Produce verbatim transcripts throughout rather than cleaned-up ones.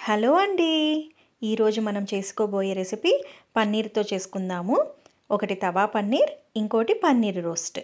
Hello అండి. ఈరోజు మనం చేసుకోబోయే రెసిపీ పన్నీర్తో చేసుకుందాము. ఒకటి తవా పన్నీర్, ఇంకోటి పన్నీర్ రోస్ట్.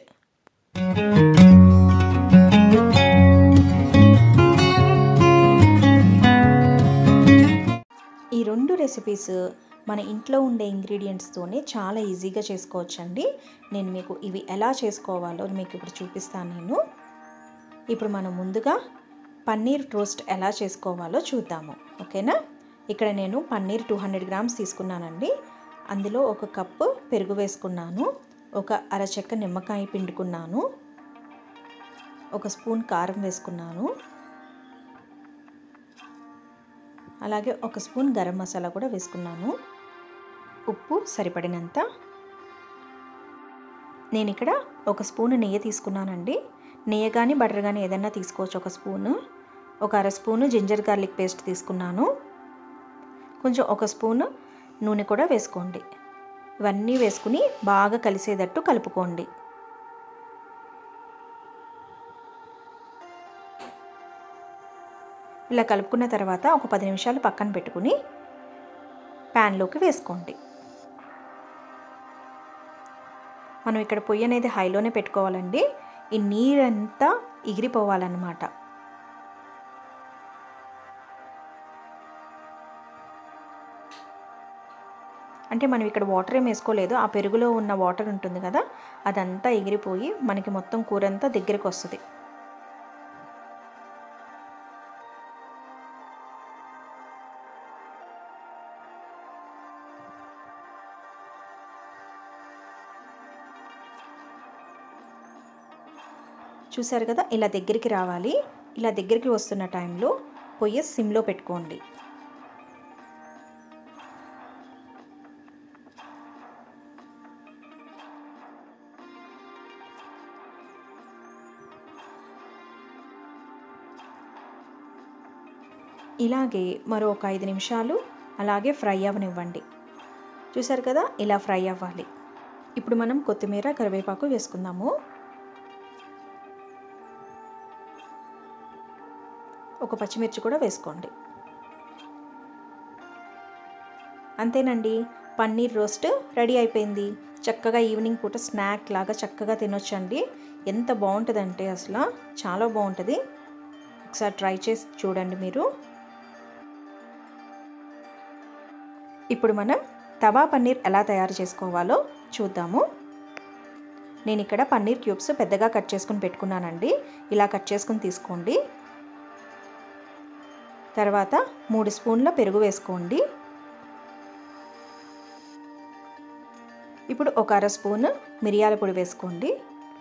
ఈ రెండు రెసిపీస్ మన ఇంట్లో ఉండే ఇంగ్రీడియంట్స్తోనే చాలా ఈజీగా చేసుకోవచ్చండి. నేను మీకు ఇవి ఎలా చేసుకోవాలో మీకు ఇప్పుడు చూపిస్తాను నేను. ఇప్పుడు మనం ముందుగా పన్నీర్ రోస్ట్ ఎలా చేసుకోవాలో చూద్దాము, ఓకేనా? ఇక్కడ నేను పన్నీర్ టూ హండ్రెడ్ గ్రామ్స్ తీసుకున్నానండి. అందులో ఒక కప్పు పెరుగు వేసుకున్నాను, ఒక అరచెక్క నిమ్మకాయ పిండుకున్నాను, ఒక స్పూన్ కారం వేసుకున్నాను, అలాగే ఒక స్పూన్ గరం మసాలా కూడా వేసుకున్నాను, ఉప్పు సరిపడినంత. నేను ఇక్కడ ఒక స్పూన్ నెయ్యి తీసుకున్నానండి. నెయ్యి కానీ బటర్ కానీ ఏదైనా తీసుకోవచ్చు. ఒక స్పూను, ఒక అర స్పూను జింజర్ గార్లిక్ పేస్ట్ తీసుకున్నాను, కొంచెం ఒక స్పూను నూనె కూడా వేసుకోండి. ఇవన్నీ వేసుకుని బాగా కలిసేటట్టు కలుపుకోండి. ఇలా కలుపుకున్న తర్వాత ఒక పది నిమిషాలు పక్కన పెట్టుకుని ప్యాన్లోకి వేసుకోండి. మనం ఇక్కడ పొయ్యి అనేది హైలోనే పెట్టుకోవాలండి. ఈ నీరంతా ఎగిరిపోవాలన్నమాట. అంటే మనం ఇక్కడ వాటర్ ఏం వేసుకోలేదు, ఆ పెరుగులో ఉన్న వాటర్ ఉంటుంది కదా, అదంతా ఎగిరిపోయి మనకి మొత్తం కూర అంతా దగ్గరికి వస్తుంది. చూసారు కదా, ఇలా దగ్గరికి రావాలి. ఇలా దగ్గరికి వస్తున్న టైంలో పొయ్యి సిమ్లో పెట్టుకోండి. ఇలాగే మరో ఒక ఐదు నిమిషాలు అలాగే ఫ్రై అవ్వనివ్వండి. చూసారు కదా, ఇలా ఫ్రై అవ్వాలి. ఇప్పుడు మనం కొత్తిమీర కరివేపాకు వేసుకుందాము. ఒక పచ్చిమిర్చి కూడా వేసుకోండి. అంతేనండి, పన్నీర్ రోస్ట్ రెడీ అయిపోయింది. చక్కగా ఈవినింగ్ పూట స్నాక్ లాగా చక్కగా తినొచ్చండి. ఎంత బాగుంటుందంటే అసలు చాలా బాగుంటుంది. ఒకసారి ట్రై చేసి చూడండి మీరు. ఇప్పుడు మనం తవా పన్నీర్ ఎలా తయారు చేసుకోవాలో చూద్దాము. నేను ఇక్కడ పన్నీర్ క్యూబ్స్ పెద్దగా కట్ చేసుకుని పెట్టుకున్నానండి. ఇలా కట్ చేసుకుని తీసుకోండి. తర్వాత మూడు స్పూన్ల పెరుగు వేసుకోండి. ఇప్పుడు ఒక అర స్పూన్ మిరియాల పొడి వేసుకోండి.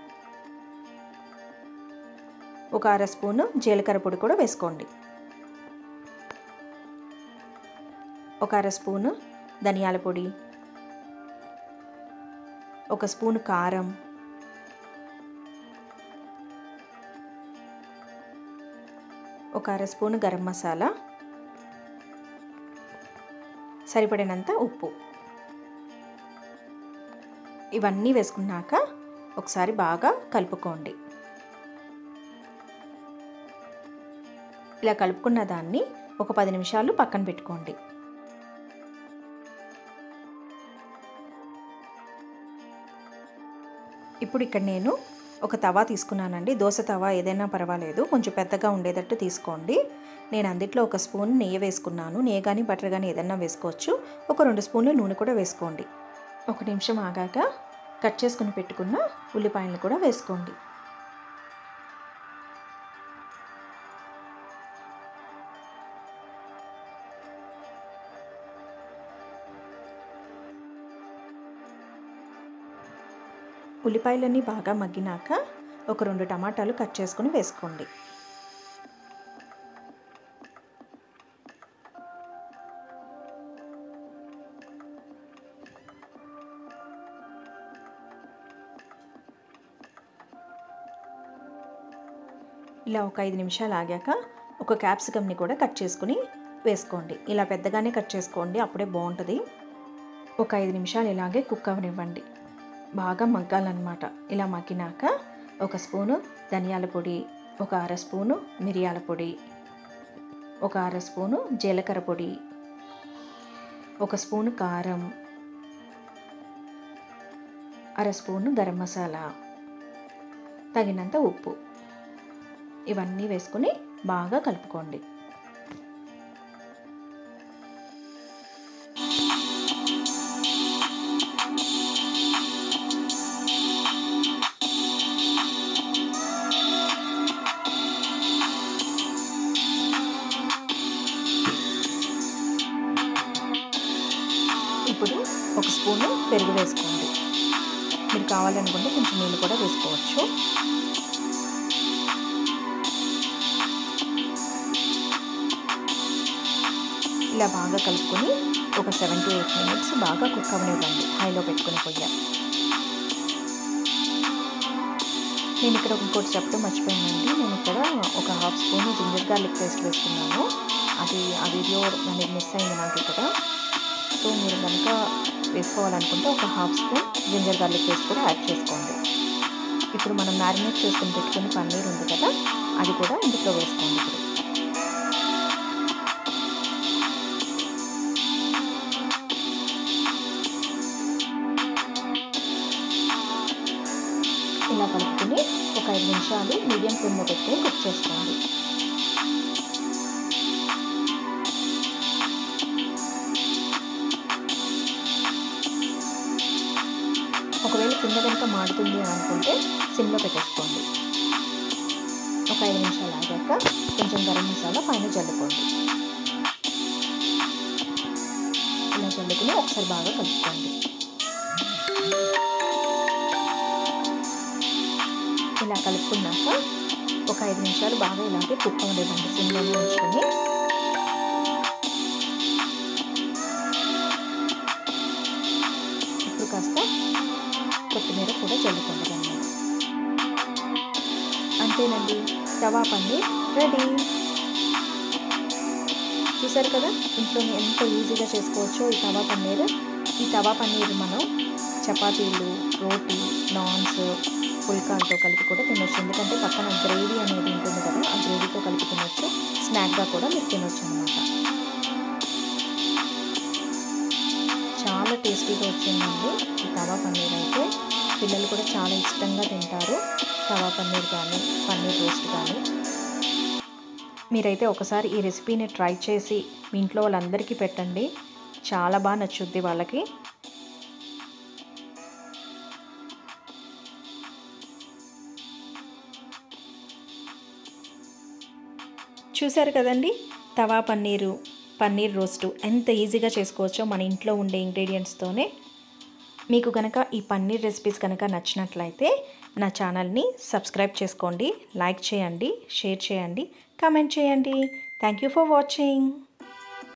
ఒక అర స్పూను జీలకర్ర పొడి కూడా వేసుకోండి. ఒక అర స్పూను ధనియాల పొడి, ఒక స్పూను కారం, ఒక అర స్పూను గరం మసాలా, సరిపడినంత ఉప్పు. ఇవన్నీ వేసుకున్నాక ఒకసారి బాగా కలుపుకోండి. ఇలా కలుపుకున్న దాన్ని ఒక పది నిమిషాలు పక్కన పెట్టుకోండి. ఇప్పుడు ఇక్కడ నేను ఒక తవా తీసుకున్నానండి. దోశ తవా ఏదైనా పర్వాలేదు, కొంచెం పెద్దగా ఉండేటట్టు తీసుకోండి. నేను అందులో ఒక స్పూన్ నెయ్యి వేసుకున్నాను. నెయ్యి కానీ బటర్ కానీ ఏదైనా వేసుకోవచ్చు. ఒక రెండు స్పూన్లు నూనె కూడా వేసుకోండి. ఒక నిమిషం ఆగాక కట్ చేసుకుని పెట్టుకున్న ఉల్లిపాయలను కూడా వేసుకోండి. ఉల్లిపాయలన్నీ బాగా మగ్గినాక ఒక రెండు టమాటాలు కట్ చేసుకుని వేసుకోండి. ఇలా ఒక ఐదు నిమిషాలు ఆగాక ఒక క్యాప్సికమ్ని కూడా కట్ చేసుకుని వేసుకోండి. ఇలా పెద్దగానే కట్ చేసుకోండి, అప్పుడే బాగుంటుంది. ఒక ఐదు నిమిషాలు ఇలాగే కుక్ అవనివ్వండి. బాగా మగ్గాలన్నమాట. ఇలా మగ్గినాక ఒక స్పూను ధనియాల పొడి, ఒక అర స్పూను మిరియాల పొడి, ఒక అర స్పూను జీలకర్ర పొడి, ఒక స్పూను కారం, అర స్పూను గరం మసాలా, తగినంత ఉప్పు ఇవన్నీ వేసుకొని బాగా కలుపుకోండి. ఇప్పుడు ఒక స్పూను పెరుగు వేసుకోండి. మీరు కావాలనుకుంటే కొంచెం నీళ్ళు కూడా వేసుకోవచ్చు. ఇలా బాగా కలుపుకొని ఒక సెవెన్ టు ఎయిట్ మినిట్స్ బాగా కుక్ అవనివ్వండి హైలో పెట్టుకుని పొయ్యి. నేను ఇక్కడ ఇంకోటి చెప్పడం మర్చిపోయానండి. నేను ఇక్కడ ఒక half spoon ginger garlic paste వేసుకున్నాను. అది ఆ వీడియో అనేది మిస్ అయింది నాకు ఇక్కడ. సో మీరు కనుక వేసుకోవాలనుకుంటే ఒక half spoon ginger garlic paste కూడా యాడ్ చేసుకోండి. ఇప్పుడు మనం మ్యారినేట్ చేసుకుని పెట్టుకుని పన్నీర్ ఉంది కదా, అది కూడా ఇందులో వేసుకోండి. ఇప్పుడు ఇలా కలుపుకొని ఒక ఐదు నిమిషాలు మీడియం ఫ్లేమ్లో పెట్టుకొని కుక్ చేసుకోండి. ఒకవేళ కింద కనుక మాడుతుంది అని అనుకుంటే సిమ్లో పెట్టేసుకోండి. ఒక ఐదు నిమిషాలు ఆగాక కొంచెం గరం మసాలా పైన జల్లుకోండి. ఇలా జల్లుకుని ఒకసారి బాగా కలుపుకోండి. ఇలా కలుపుకున్నాక ఒక ఐదు నిమిషాలు బాగా ఇలాగే కుక్ అవ్వలేదండి సిమ్లోనే ఉంచుకొని. ఇప్పుడు కాస్త కొత్తిమీర కూడా చల్లుకోండి. అంతేనండి, తవా పన్నీర్ రెడీ. చూసారు కదా ఇంట్లోనే ఎంత ఈజీగా చేసుకోవచ్చో ఈ తవా పన్నీర్. ఈ తవా పన్నీర్ మనం చపాతీలు, రోటీ, నాన్స్, పుల్కాలతో కలిపి కూడా తినొచ్చు. ఎందుకంటే పక్కన గ్రేవీ అనేది ఉంటుంది కదా, ఆ గ్రేవీతో కలిపి తినొచ్చు. స్నాక్గా కూడా మీరు తినొచ్చు అన్నమాట. చాలా టేస్టీగా వచ్చిందండి ఈ తవా పన్నీర్. అయితే పిల్లలు కూడా చాలా ఇష్టంగా తింటారు తవా పన్నీర్ కానీ పన్నీర్ రోస్ట్ కానీ. మీరైతే ఒకసారి ఈ రెసిపీని ట్రై చేసి మీ ఇంట్లో వాళ్ళందరికీ పెట్టండి, చాలా బాగా నచ్చుద్ది వాళ్ళకి. చూసారు కదండి, తవా పన్నీరు, పన్నీర్ రోస్టు ఎంత ఈజీగా చేసుకోవచ్చో మన ఇంట్లో ఉండే ఇంగ్రీడియంట్స్తోనే. మీకు కనుక ఈ పన్నీర్ రెసిపీస్ కనుక నచ్చినట్లయితే నా ఛానల్ని సబ్స్క్రైబ్ చేసుకోండి, లైక్ చేయండి, షేర్ చేయండి, కామెంట్ చేయండి. Thank you for watching.